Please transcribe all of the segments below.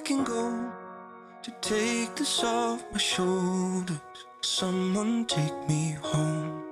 can go to take this off my shoulders. Someone take me home.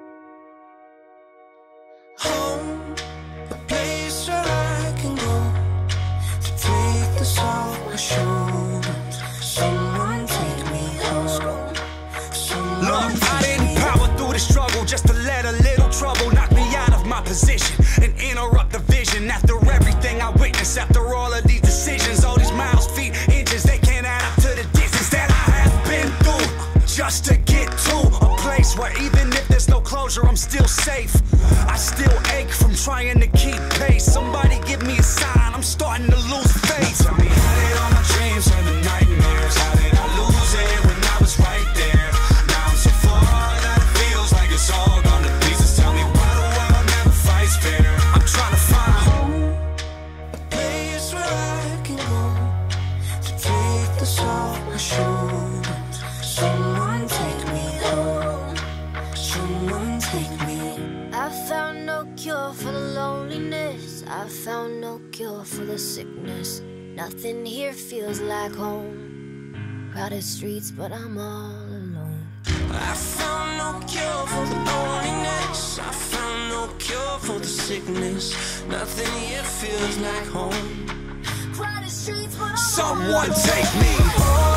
Home, a place where I can go to take this off my shoulders. Someone take me home. Look, I didn't power through the struggle just to let a little trouble knock me out of my position and interrupt the vision. After everything I witnessed, after all of these decisions, all these miles, feet, inches, they can't add up to the distance that I have been through just to get to a place where even if there's no closure, I'm still safe. I still ache from trying to keep pace. Somebody give me a sign, I'm starting to lose faith. Tell me, how did all my dreams turn to nightmares? How did I lose it when I was right there? Now I'm so far that it feels like it's all gone to pieces. Tell me, why the world never fights fair? I'm trying to find home, a place where I can go to take this off my shoulders. Someone take me home. Someone take me. I found no cure for the loneliness. I found no cure for the sickness. Nothing here feels like home. Crowded streets, but I'm all alone. I found no cure for the loneliness. I found no cure for the sickness. Nothing here feels like home. Crowded streets, but I'm someone all alone. take me home.